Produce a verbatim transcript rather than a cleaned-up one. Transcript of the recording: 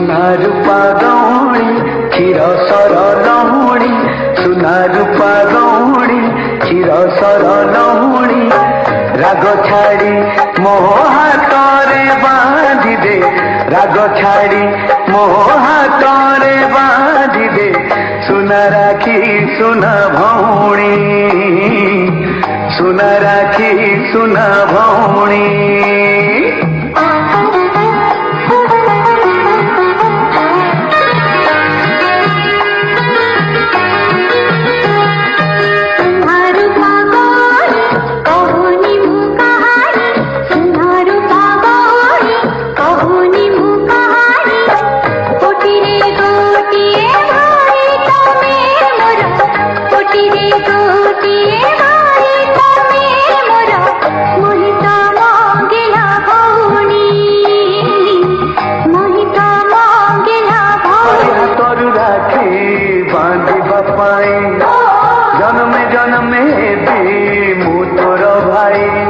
सुना रूपा गौणी क्षीर सर लहुणी सुना रूपा गौणी क्षीर सर लहुणी राग छाड़ी मो हाथ बांधी दे राग छाड़ी मो हाथ बांधी दे सुना राखी सुना भौणी सुना राखी सुना भौणी जन्मे जन्मे भी मु तोर भाई।